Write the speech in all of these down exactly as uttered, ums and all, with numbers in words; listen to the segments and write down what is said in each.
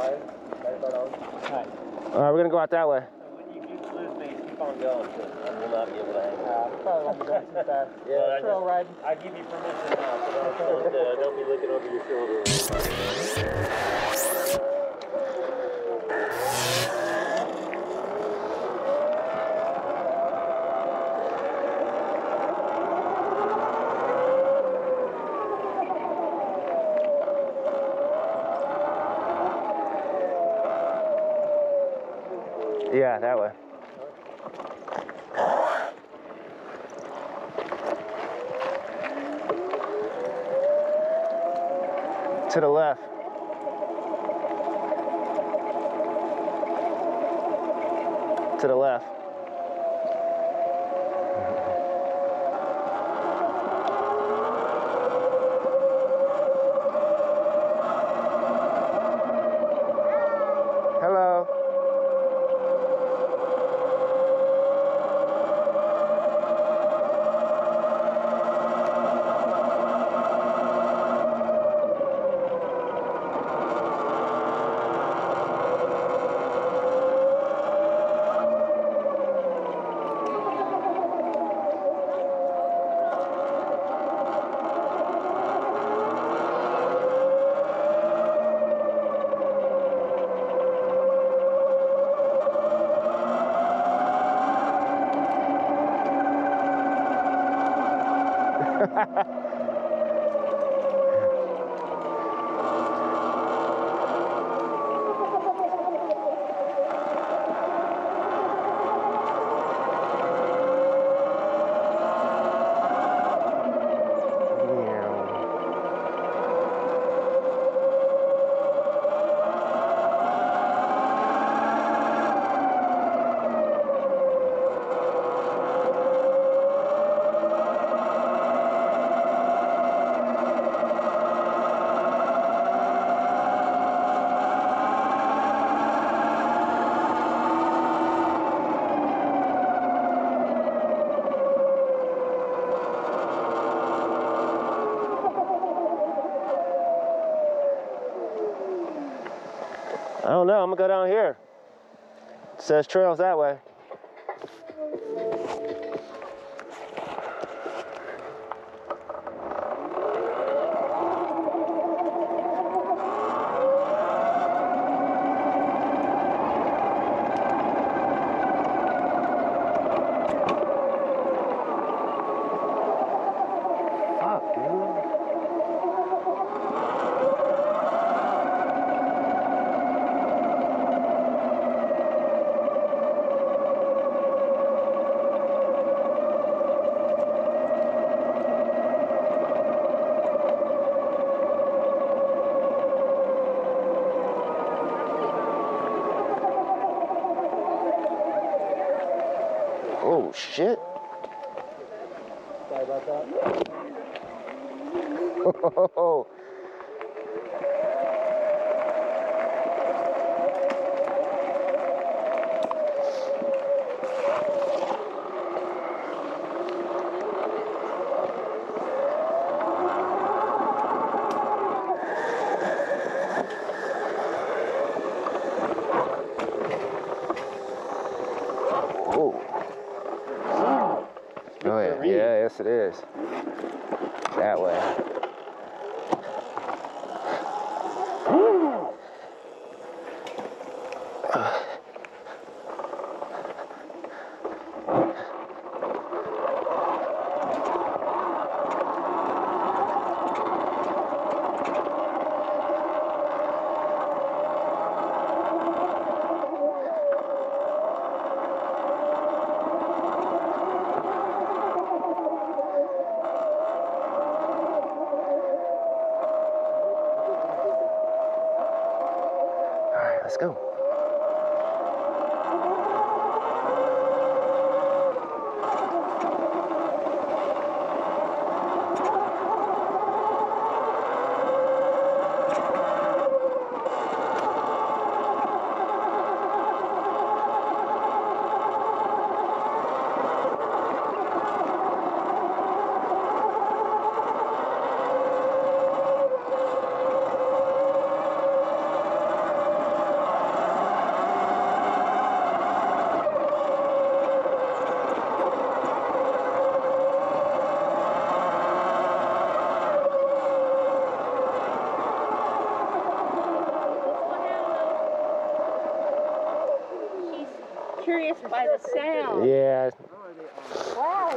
Alright, we're gonna go out that way. So when you do lose me, keep on going, because I will not be able to hang out. Uh, probably won't be going too fast. Yeah, I trail riding. I give you permission now, so don't, don't, uh, don't be looking over your shoulder. Yeah, that way. To the left. To the left. Hello. I don't know, I'm gonna go down here. It says trails that way. Fuck, dude. Oh shit. Sorry about that. Oh. Oh yeah, yeah, yes it is. That way. Let's go. curious by the sound. Yeah. Wow.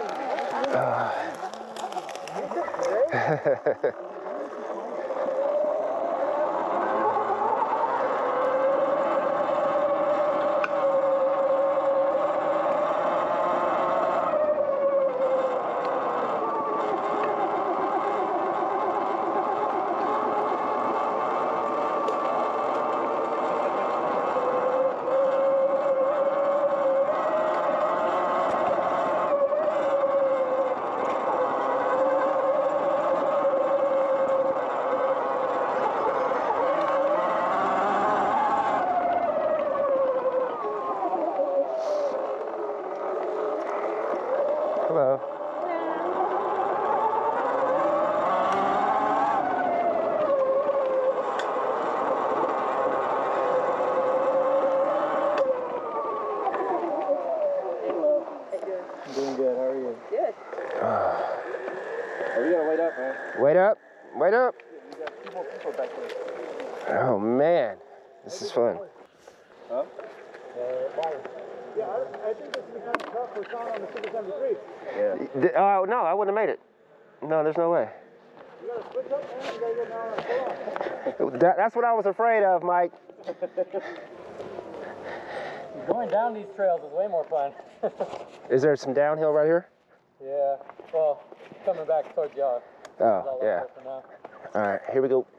Hello. I'm doing good. How are you? Good. Oh, we gotta wait up, man. Wait up. Wait up. We got two more people back there. Oh, man. This is fun. Huh? Yeah, I, I think this is kind of tough for Sean on the Super seventy-three. Yeah. Oh, no, I wouldn't have made it. No, there's no way. You gotta switch up, man. You gotta get down on the That, that's what I was afraid of, Mike. Going down these trails is way more fun. Is there some downhill right here? Yeah. Well, coming back towards y'all. Oh, yeah. All right, here we go.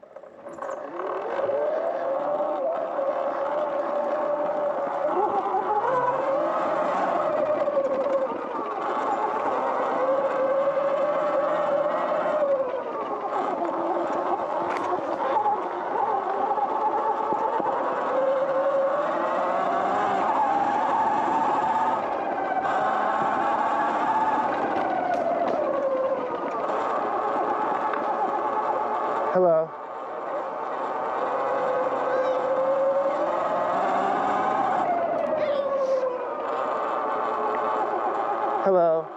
Hello. Hello.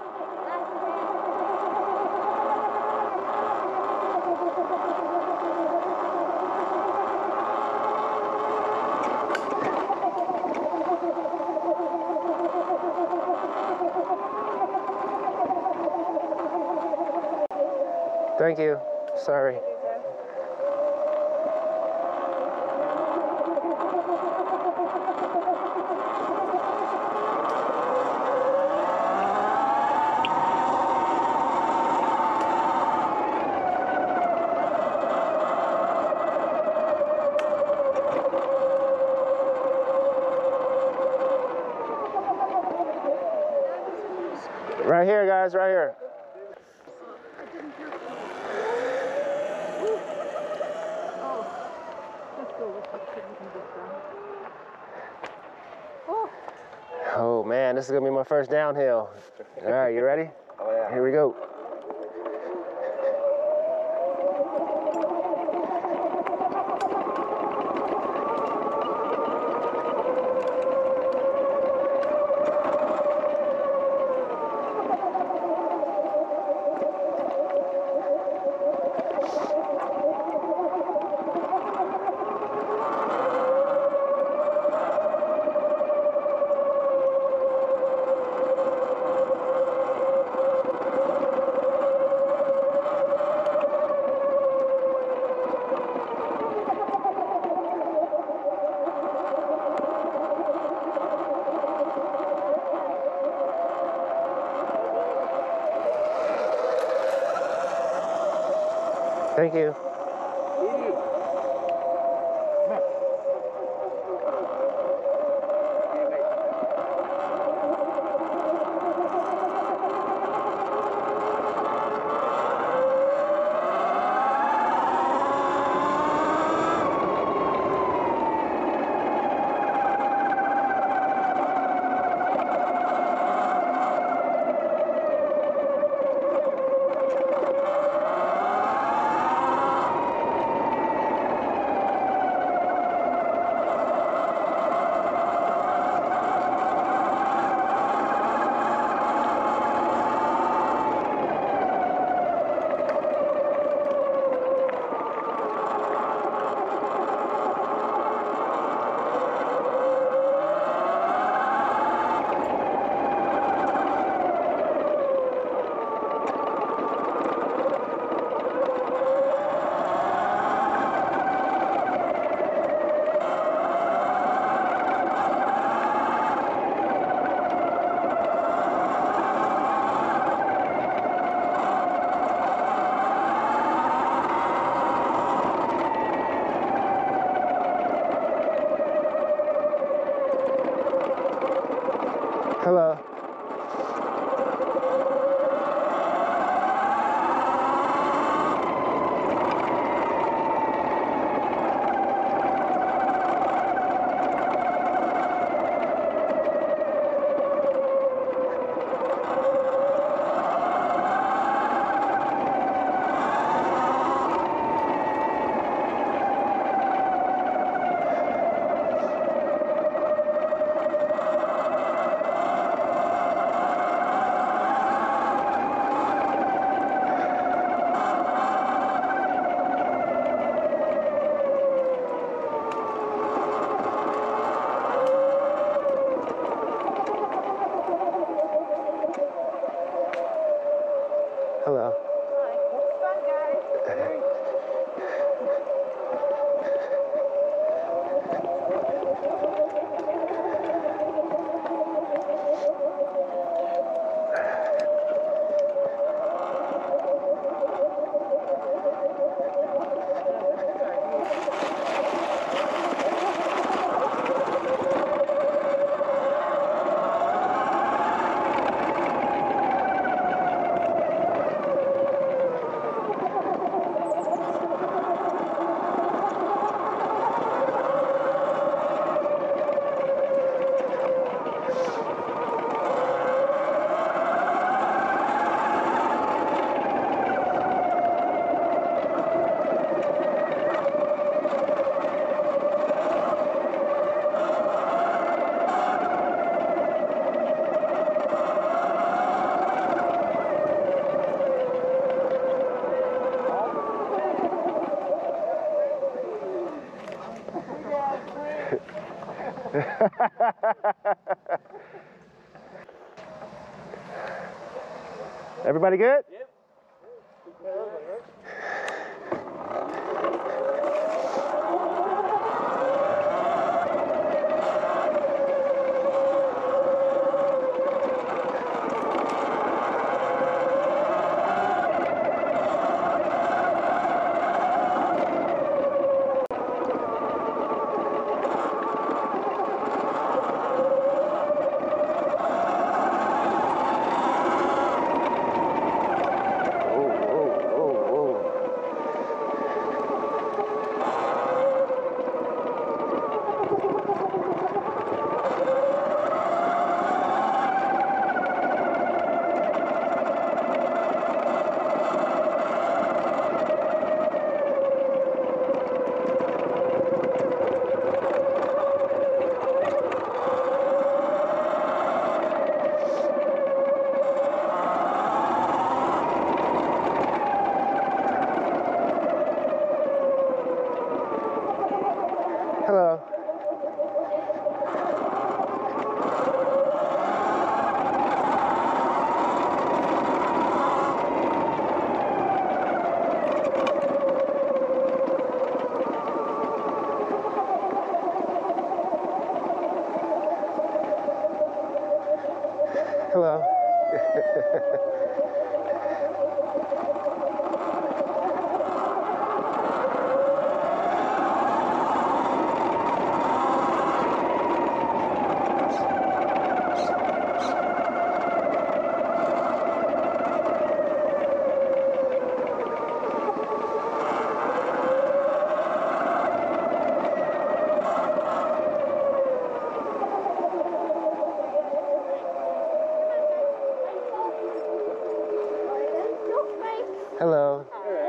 Thank you. Sorry. Right here, guys, right here. Oh man, this is gonna be my first downhill. All right, you ready? Oh, yeah. Here we go. Thank you. Hello. Hello. Hi. It's fun, guys. Everybody good? Yep. Hello. Hello. Hello.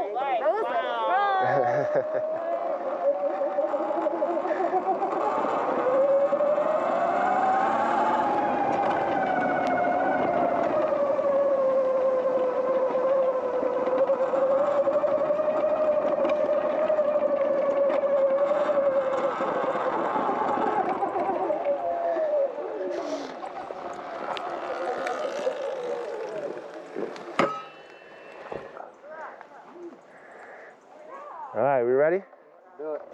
All right, we ready? Do it.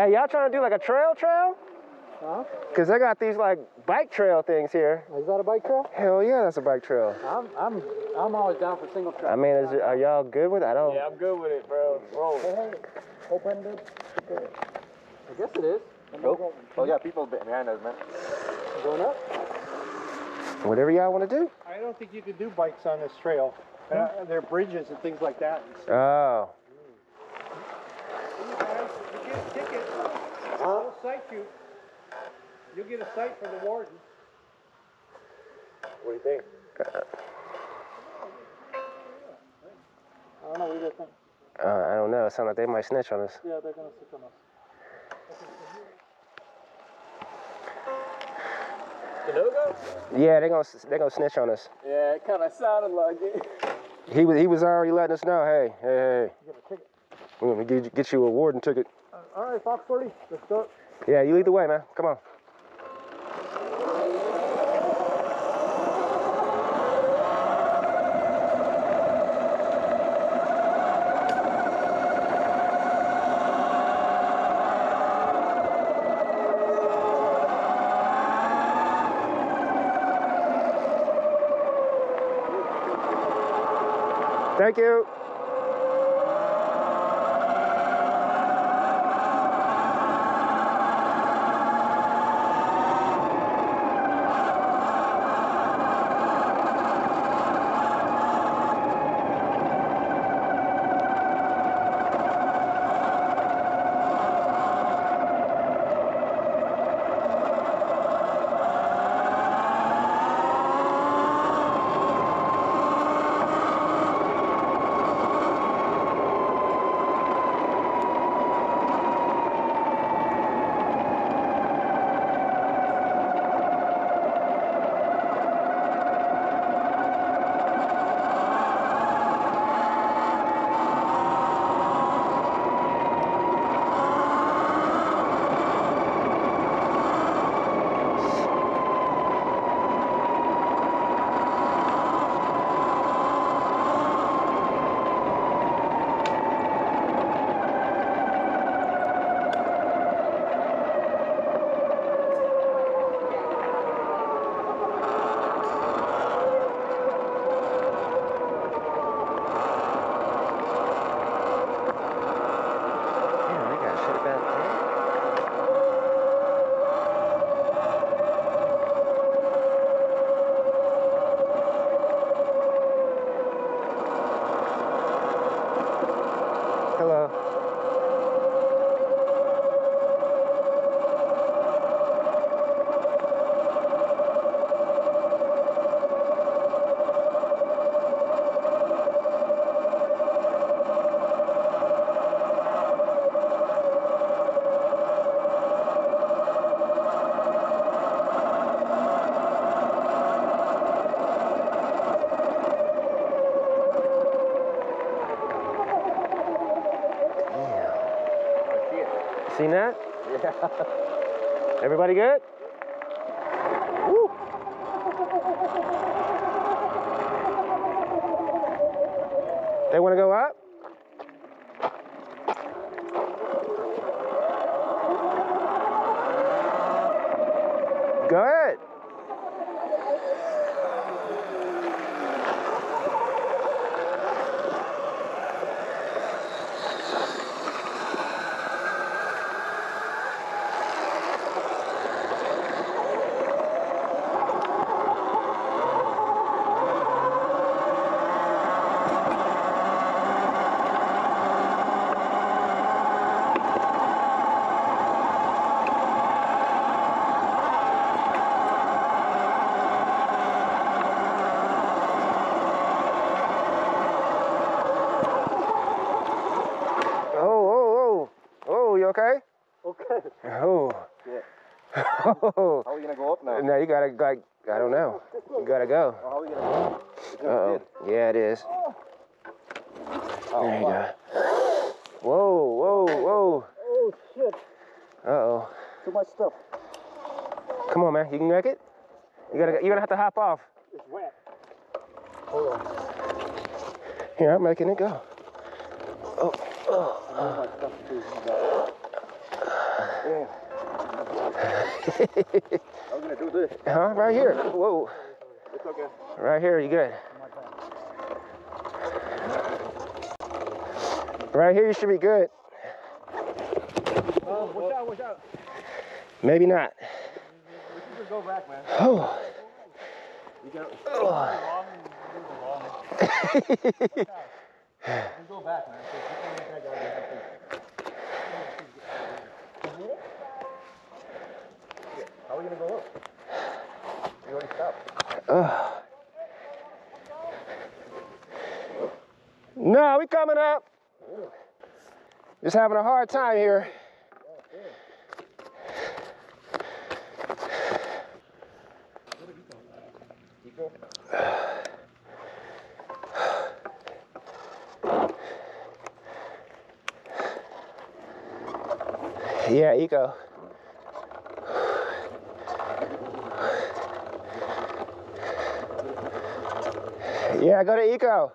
Hey, y'all trying to do like a trail trail? Huh? Cause I got these like bike trail things here. Is that a bike trail? Hell yeah, that's a bike trail. I'm I'm I'm always down for single trail. I mean, is it, are y'all good with it? I don't. Yeah, I'm good with it, bro. Roll. Hey, hey, open it. I guess it is. Nope. Oh yeah, people behind us, man. Going up? Whatever y'all want to do. I don't think you can do bikes on this trail. Uh, there are bridges and things like that. Oh. You guys, you get a ticket. We'll cite you. You'll get a cite from the warden. What do you think? I don't know what do you think. Uh, I don't know. It sounds like they might snitch on us. Yeah, they're gonna stick on us. The no-go? Yeah, they gonna they gonna snitch on us. Yeah, it kind of sounded like it. He was he was already letting us know. Hey, hey, hey. You get a ticket. We're gonna get you, get you a warden ticket. Uh, all right, Fox forty. Let's go. Yeah, you lead the way, man. Come on. Thank you. Seen that? Yeah. Everybody good? Woo. They want to go up? Go ahead. Okay? Okay. Oh. Yeah. Oh. How are we gonna go up now? No, you gotta, like, I don't know. You gotta go. How are we gonna go? Uh oh. Yeah, it is. Oh, there you wow. go. Whoa, whoa, whoa. Oh shit. Uh oh. Too much stuff. Come on, man. You can make it? You gotta, you're gonna have to hop off. It's wet. Hold on. Here, I'm making it go. Oh, oh. I know my stuff too. I'm gonna do this. Huh? Right here. Whoa. It's okay. Right here, you good. Right here, you should be good. Oh, watch out, watch out. Maybe not. We should just go back, man. Oh. You got Oh. long and move the long. Just go back, man. So you can't make that guy. How are we gonna go up? You already stopped. Uh. No, we coming up. Just having a hard time here. Yeah, eco. Yeah, go to eco.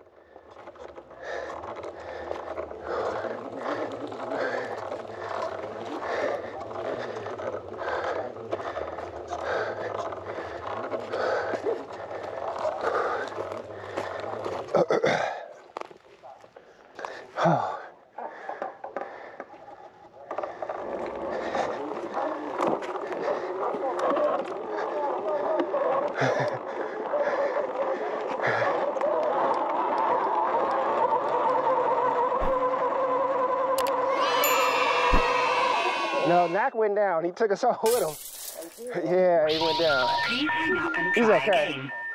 No, Knack went down. He took us all with him. Yeah, he went down. He's okay.